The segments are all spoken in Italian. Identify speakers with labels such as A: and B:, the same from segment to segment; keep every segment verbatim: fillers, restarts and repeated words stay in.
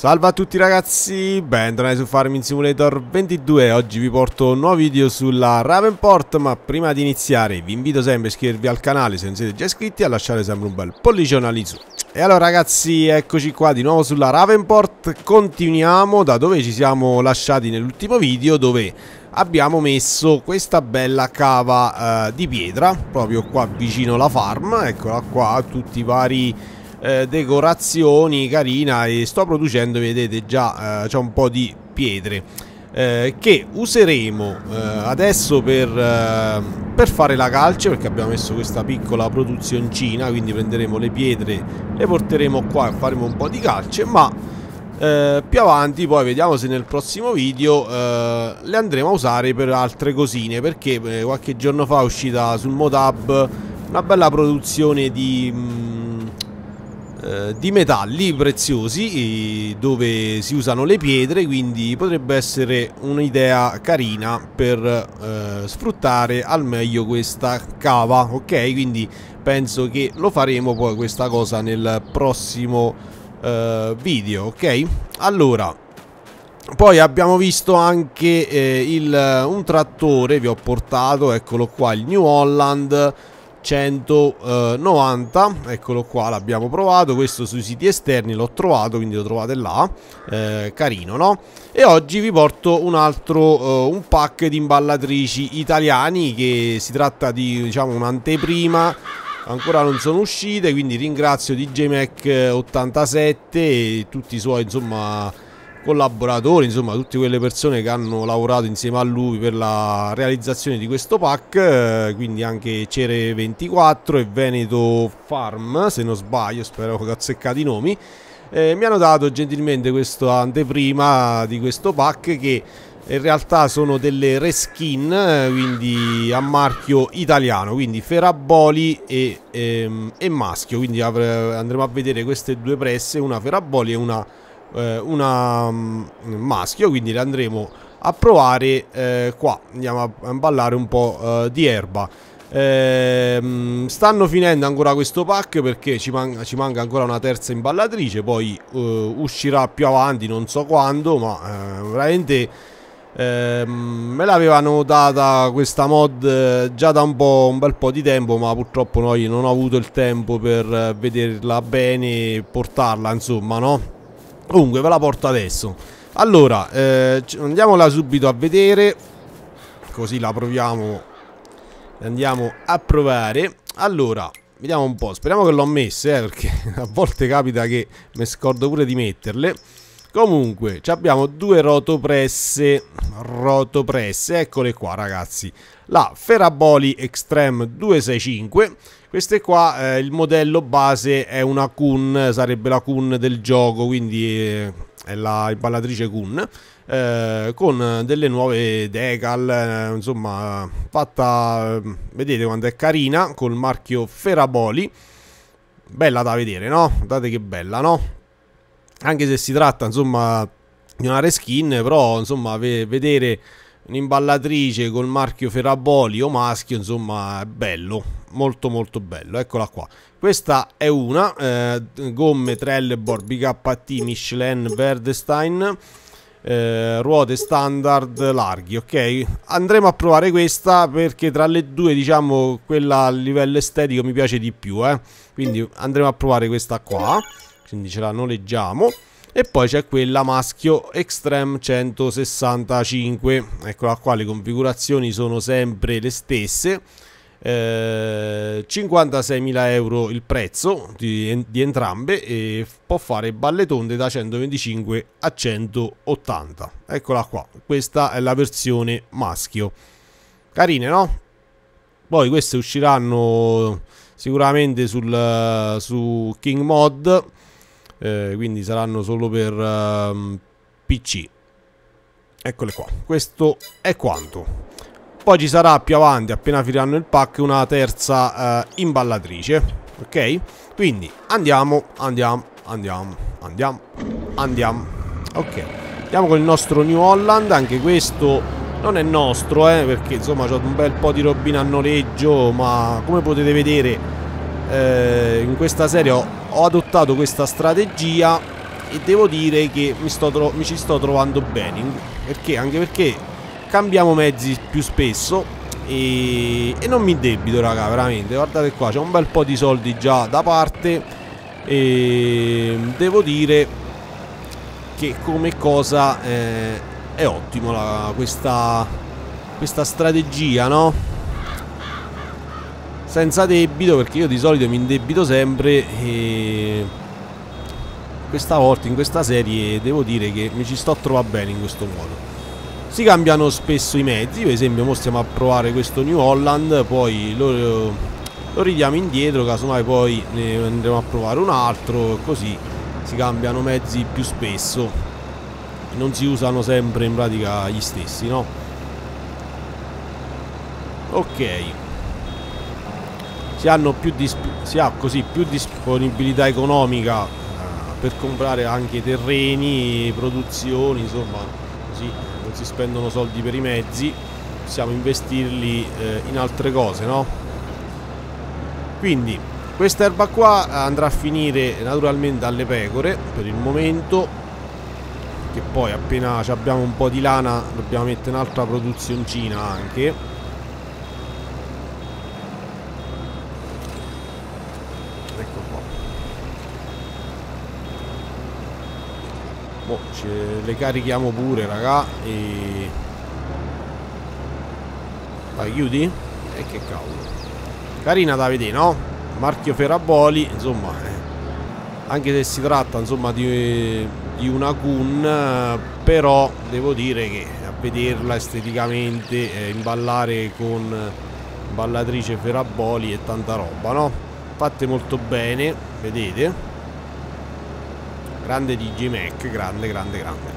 A: Salve a tutti ragazzi, bentornati su Farming Simulator ventidue. Oggi vi porto un nuovo video sulla Ravenport, ma prima di iniziare vi invito sempre a iscrivervi al canale se non siete già iscritti e a lasciare sempre un bel pollicione all'insù. E allora ragazzi, eccoci qua di nuovo sulla Ravenport. Continuiamo da dove ci siamo lasciati nell'ultimo video, dove abbiamo messo questa bella cava eh, di pietra proprio qua vicino alla farm. Eccola qua, tutti i vari eh, decorazioni, carina, e sto producendo, vedete già, eh, c'è un po' di pietre eh, che useremo eh, adesso per, eh, per fare la calce, perché abbiamo messo questa piccola produzioncina. Quindi prenderemo le pietre, le porteremo qua e faremo un po' di calce, ma Eh, più avanti poi vediamo se nel prossimo video eh, le andremo a usare per altre cosine, perché eh, qualche giorno fa è uscita sul Motab una bella produzione di, mh, eh, di metalli preziosi dove si usano le pietre, quindi potrebbe essere un'idea carina per eh, sfruttare al meglio questa cava, ok? Quindi penso che lo faremo poi questa cosa nel prossimo Uh, video, ok? Allora, poi abbiamo visto anche eh, il, un trattore, vi ho portato, eccolo qua, il New Holland centonovanta, eccolo qua, l'abbiamo provato, questo sui siti esterni l'ho trovato, quindi lo trovate là, eh, carino, no? E oggi vi porto un altro, uh, un pack di imballatrici italiani, che si tratta di, diciamo, un'anteprima. Ancora non sono uscite, quindi ringrazio D J Mac ottantasette e tutti i suoi, insomma, collaboratori, insomma tutte quelle persone che hanno lavorato insieme a lui per la realizzazione di questo pack, quindi anche Cere ventiquattro e Veneto Farm, se non sbaglio, spero che ho azzeccato i nomi. Eh, mi hanno dato gentilmente questa anteprima di questo pack, che in realtà sono delle reskin, quindi a marchio italiano, quindi Ferraboli e, e, e maschio. Quindi andremo a vedere queste due presse, una Ferraboli e una, eh, una um, maschio, quindi le andremo a provare eh, qua. Andiamo a imballare un po' eh, di erba. Eh, stanno finendo ancora questo pack, perché ci, man ci manca ancora una terza imballatrice, poi eh, uscirà più avanti, non so quando, ma eh, veramente... Eh, me l'avevano data questa mod eh, già da un po', un bel po' di tempo, ma purtroppo noi non ho avuto il tempo per eh, vederla bene e portarla, insomma, no? Comunque ve la porto adesso. Allora, eh, andiamola subito a vedere, così la proviamo, andiamo a provare. Allora, vediamo un po', speriamo che l'ho messe, eh, perché a volte capita che mi scordo pure di metterle. Comunque, abbiamo due rotopresse, rotopresse, eccole qua ragazzi. La Ferraboli Extreme duecentosessantacinque, queste qua, eh, il modello base è una Kun, sarebbe la Kun del gioco, quindi eh, è la imballatrice Kun, eh, con delle nuove decal, eh, insomma, fatta, eh, vedete quanto è carina, col marchio Ferraboli, bella da vedere, no? Guardate che bella, no? Anche se si tratta, insomma, di una reskin, però, insomma, ve vedere un'imballatrice col marchio Ferraboli o maschio, insomma, è bello, molto molto bello. Eccola qua. Questa è una, eh, gomme Trelleborg B K T Michelin Verdestein, eh, ruote standard larghi, ok? Andremo a provare questa, perché tra le due, diciamo, quella a livello estetico mi piace di più, eh? Quindi andremo a provare questa qua. Quindi ce la noleggiamo. E poi c'è quella maschio Extreme centosessantacinque. Eccola qua, le configurazioni sono sempre le stesse. eh, cinquantaseimila euro il prezzo di, di entrambe, e può fare balle tonde da centoventicinque a centottanta. Eccola qua, questa è la versione maschio. Carine, no? Poi queste usciranno sicuramente sul, su King Mod, Eh, quindi saranno solo per uh, P C. Eccole qua, questo è quanto. Poi ci sarà più avanti, appena finiranno il pack, una terza uh, imballatrice, ok? Quindi andiamo, andiamo, andiamo, andiamo, andiamo. Ok, andiamo con il nostro New Holland. Anche questo non è nostro, eh, perché insomma c'ho un bel po' di robina a noleggio, ma come potete vedere eh, in questa serie ho, ho adottato questa strategia e devo dire che mi, sto mi ci sto trovando bene, perché anche perché cambiamo mezzi più spesso e, e non mi indebito, raga, veramente. Guardate qua, c'è un bel po' di soldi già da parte e devo dire che come cosa eh, è ottimo la, questa, questa strategia, no? Senza debito, perché io di solito mi indebito sempre e questa volta in questa serie devo dire che mi ci sto trovando bene in questo modo. Si cambiano spesso i mezzi, per esempio ora stiamo a provare questo New Holland, poi lo, lo ridiamo indietro, casomai poi ne andremo a provare un altro, così si cambiano mezzi più spesso, non si usano sempre in pratica gli stessi, no? Ok, si hanno più si ha così più disponibilità economica eh, per comprare anche terreni, produzioni, insomma, così non si spendono soldi per i mezzi, possiamo investirli eh, in altre cose, no? Quindi questa erba qua andrà a finire naturalmente alle pecore per il momento, che poi appena abbiamo un po' di lana dobbiamo mettere un'altra produzioncina anche. Ecco qua. Boh, le carichiamo pure, raga, e vai, chiudi? E che cavolo, carina da vedere, no? Marchio Ferraboli, insomma, eh. Anche se si tratta, insomma, di, di una Kun, però devo dire che a vederla esteticamente eh, imballare con imballatrice Ferraboli è tanta roba, no? Fatte molto bene, vedete? Grande D J Mac, grande, grande, grande.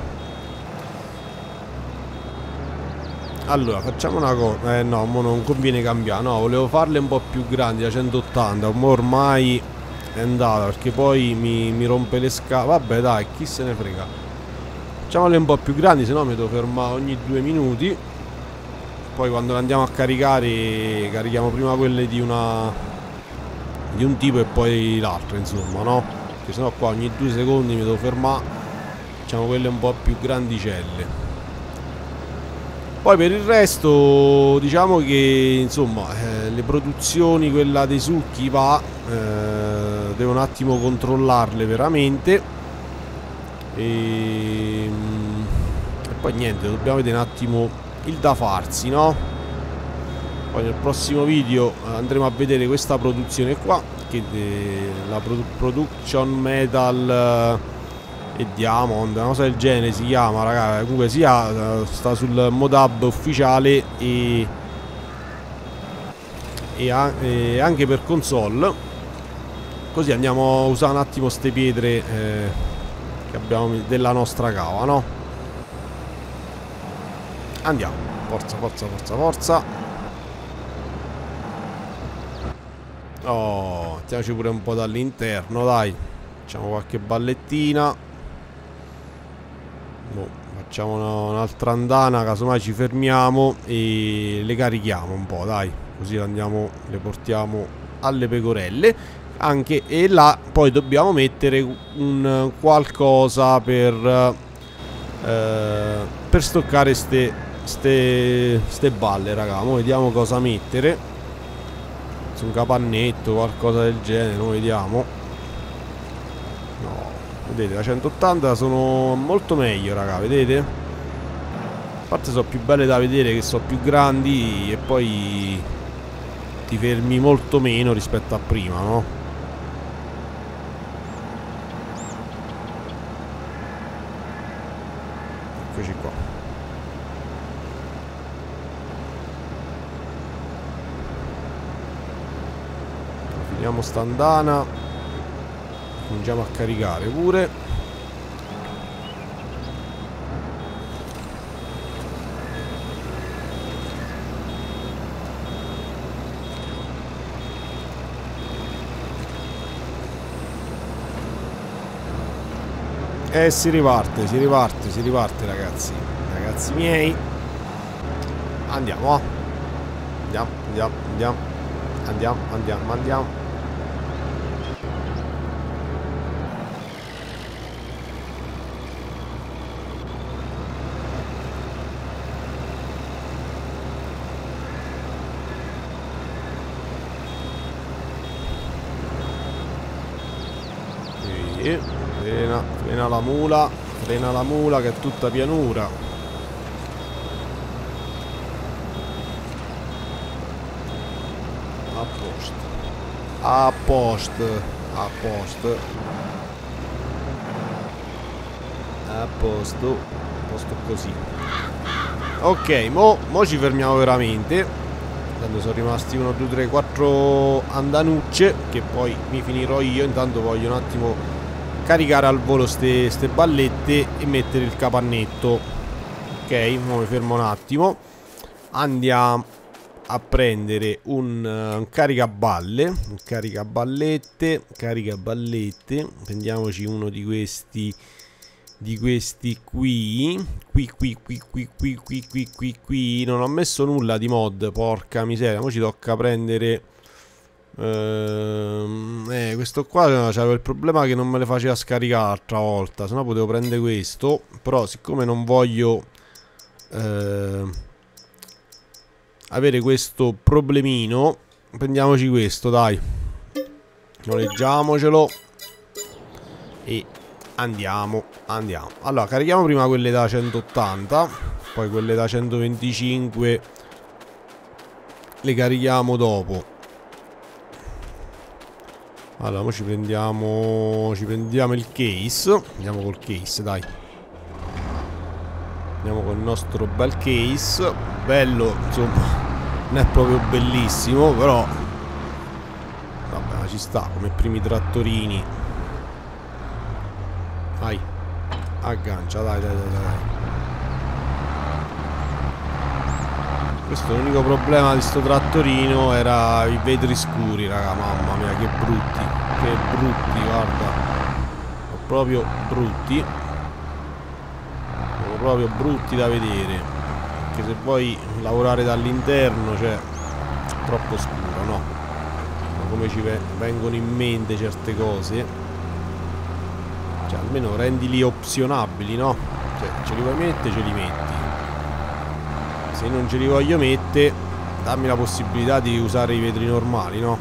A: Allora, facciamo una cosa. Eh no, mo non conviene cambiare. No, volevo farle un po' più grandi, da centottanta. Ma ormai è andata, perché poi mi, mi rompe le scale. Vabbè, dai, chi se ne frega. Facciamole un po' più grandi, se no mi devo fermare ogni due minuti. Poi quando le andiamo a caricare, carichiamo prima quelle di una di un tipo e poi l'altra, insomma, no? Perché sennò qua ogni due secondi mi devo fermare. Facciamo quelle un po' più grandicelle. Poi per il resto diciamo che insomma eh, le produzioni, quella dei succhi va, eh, devo un attimo controllarle veramente e, e poi niente, dobbiamo vedere un attimo il da farsi, no? Poi nel prossimo video andremo a vedere questa produzione qua, che è la produ Production Metal e Diamond, una cosa del genere si chiama, ragazzi. Comunque sia, sta sul Modab ufficiale e, e, a, e anche per console. Così andiamo a usare un attimo ste pietre eh, che abbiamo della nostra cava, no? Andiamo, forza, forza, forza, forza. Oh, mettiamoci pure un po' dall'interno, dai. Facciamo qualche ballettina. Boh, facciamo un'altra andana, casomai ci fermiamo e le carichiamo un po', dai. Così andiamo, le portiamo alle pecorelle. Anche e là poi dobbiamo mettere un qualcosa per eh, per stoccare ste, ste, ste balle, raga. Mo vediamo cosa mettere. Un capannetto, qualcosa del genere, noi vediamo. No, vedete, la centottanta sono molto meglio, raga, vedete? A parte sono più belle da vedere, che sono più grandi e poi ti fermi molto meno rispetto a prima, no? Eccoci qua. Finiamo sta andana, cominciamo a caricare pure. E si riparte, si riparte, si riparte, ragazzi. Ragazzi miei. Andiamo, andiamo, andiamo, andiamo, andiamo, andiamo, andiamo. Sì, frena, frena la mula, frena la mula che è tutta pianura. A posto. A posto. A posto. A posto. A posto così. Ok, mo, mo ci fermiamo veramente. Tanto sono rimasti uno, due, tre, quattro andanucce che poi mi finirò io. Intanto voglio un attimo caricare al volo ste, ste ballette e mettere il capannetto. Ok, mo mi fermo un attimo. Andiamo a prendere un, uh, un caricaballe, un caricaballette, caricaballette. Prendiamoci uno di questi, di questi qui, qui, qui, qui, qui, qui, qui, qui, qui, qui. Non ho messo nulla di mod, porca miseria. Ora ci tocca prendere. Ehm, eh, questo qua c'aveva il problema che non me le faceva scaricare l'altra volta. Se no potevo prendere questo. Però, siccome non voglio eh, avere questo problemino, prendiamoci questo, dai. Noleggiamocelo e andiamo, andiamo. Allora, carichiamo prima quelle da centottanta, poi quelle da centoventicinque le carichiamo dopo. Allora, ora ci prendiamo, ci prendiamo il case. Andiamo col case, dai. Andiamo col nostro bel case. Bello, insomma, non è proprio bellissimo, però vabbè, ci sta, come primi trattorini. Vai, aggancia, dai, dai, dai, dai. Questo, l'unico problema di sto trattorino era i vetri scuri, raga, mamma mia, che brutti, che brutti, guarda. Sono proprio brutti. Sono proprio brutti da vedere. Perché se vuoi lavorare dall'interno, cioè, è troppo scuro, no? Ma come ci vengono in mente certe cose. Cioè, almeno rendili opzionabili, no? Cioè, ce li vuoi mettere, ce li metti. Se non ce li voglio mettere, dammi la possibilità di usare i vetri normali, no?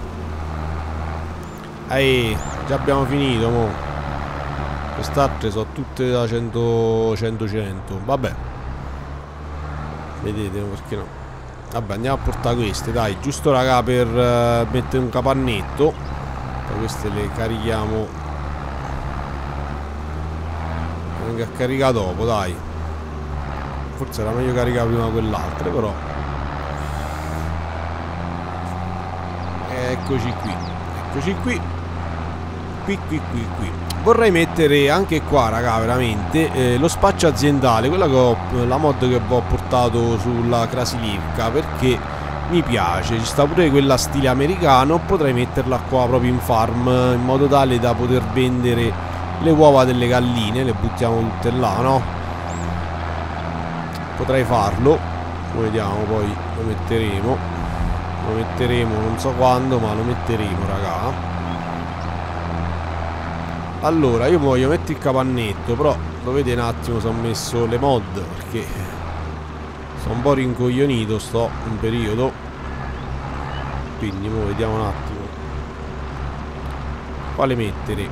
A: Ehi, già abbiamo finito, mo. Quest'altre sono tutte da cento cento cento. Vabbè. Vedete, perché no? Vabbè, andiamo a portare queste, dai. Giusto, raga, per uh, mettere un capannetto. Poi queste le carichiamo. Venga a caricare dopo, dai. Forse era meglio caricare prima quell'altra, però. Eccoci qui. Eccoci qui. Qui, qui, qui, qui. Vorrei mettere anche qua, raga, veramente eh, lo spaccio aziendale, quella che ho, la mod che vi ho portato sulla Krasilivka, perché mi piace. Ci sta pure quella stile americano. Potrei metterla qua proprio in farm, in modo tale da poter vendere le uova delle galline. Le buttiamo tutte là, no? Potrei farlo. Vediamo, poi lo metteremo. Lo metteremo non so quando, ma lo metteremo, raga. Allora, io voglio mettere il capannetto, però dovete un attimo, se ho messo le mod, perché sono un po' rincoglionito, sto un periodo. Quindi mo vediamo un attimo quale mettere.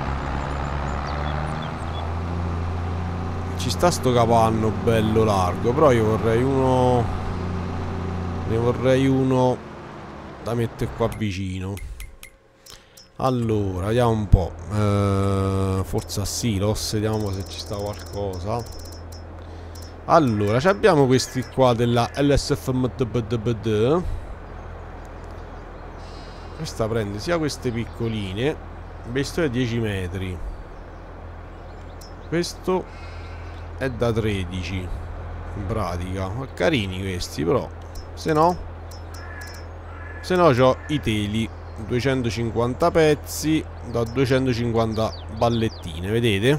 A: Ci sta sto capanno bello largo, però io vorrei uno, ne vorrei uno da mettere qua vicino. Allora, vediamo un po'. uh, Forza Silos, vediamo se ci sta qualcosa. Allora, abbiamo questi qua della L S F M D B D B D. Questa prende sia queste piccoline. Questo è dieci metri. Questo è da tredici, in pratica. Ma carini questi, però. Se no Se no c'ho i teli duecentocinquanta pezzi da duecentocinquanta ballettine, vedete?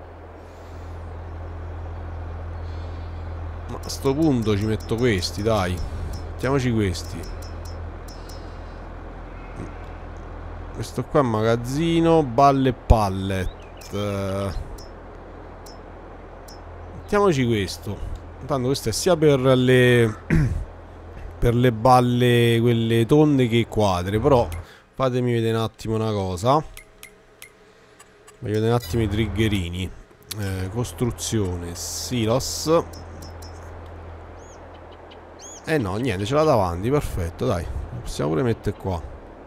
A: Ma a sto punto ci metto questi, dai. Mettiamoci questi. Questo qua è magazzino, balle e pallet. Mettiamoci questo. Intanto questo è sia per le per le balle, quelle tonde, che quadre. Però fatemi vedere un attimo una cosa. Voglio vedere un attimo i triggerini. eh, Costruzione, silos. Eh no, niente, ce l'ha davanti, perfetto, dai. Possiamo pure mettere qua.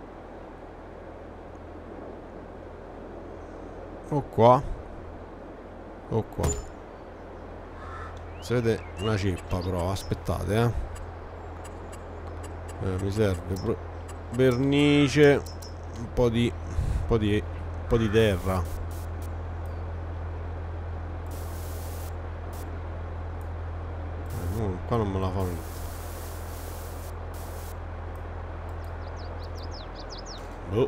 A: O qua. O qua. Si vede una ceppa però, aspettate, eh. eh mi serve vernice, un po' di un po' di un po' di terra. Eh, no, qua non me la fa. Oh.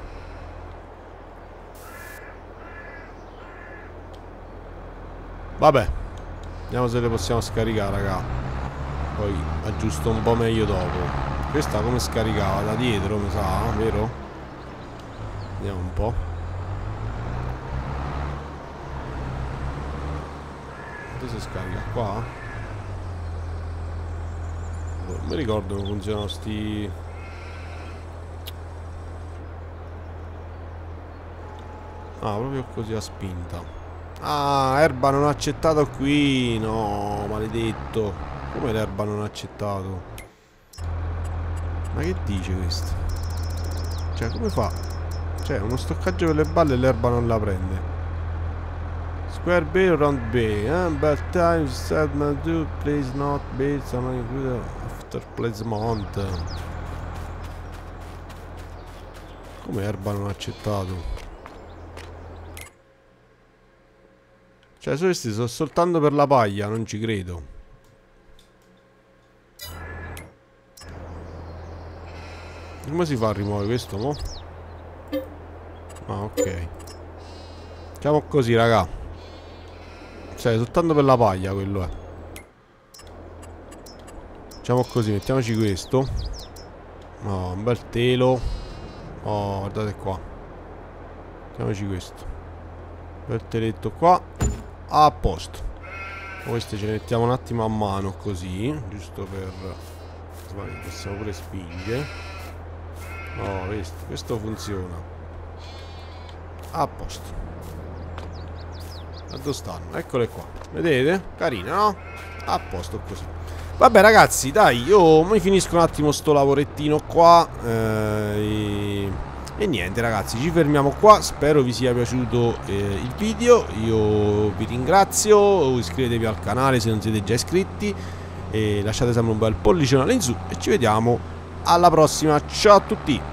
A: Vabbè, vediamo se le possiamo scaricare, raga. Poi aggiusto un po' meglio dopo. Questa come scaricava? Da dietro, mi sa, vero? Vediamo un po'. Dove si scarica? Qua? Non mi ricordo come funzionano sti... Ah, proprio così a spinta. Ah, erba non accettato qui. No, maledetto. Come l'erba non ha accettato? Ma che dice questo? Cioè, come fa? Cioè, uno stoccaggio per le balle e l'erba non la prende. Square bay or round bay? Eh? Bad times, sad man do, please not bay, sono included after placement. Come erba non ha accettato? Cioè, questi sono soltanto per la paglia, non ci credo. Come si fa a rimuovere questo, mo? Ah, ok. Facciamo così, raga. Cioè, soltanto per la paglia quello è. Facciamo così, mettiamoci questo. Oh, un bel telo. Oh, guardate qua. Mettiamoci questo. Bel teletto qua. A posto. Queste ce le mettiamo un attimo a mano così, giusto per... Possiamo pure spingere. Oh, questo, questo funziona. A posto. A dove stanno? Eccole qua. Vedete? Carine, no? A posto così. Vabbè ragazzi, dai, io mi finisco un attimo sto lavorettino qua. Eh, e... E niente ragazzi, ci fermiamo qua. Spero vi sia piaciuto eh, il video. Io vi ringrazio. Iscrivetevi al canale se non siete già iscritti. E lasciate sempre un bel pollicione in su. E ci vediamo alla prossima. Ciao a tutti.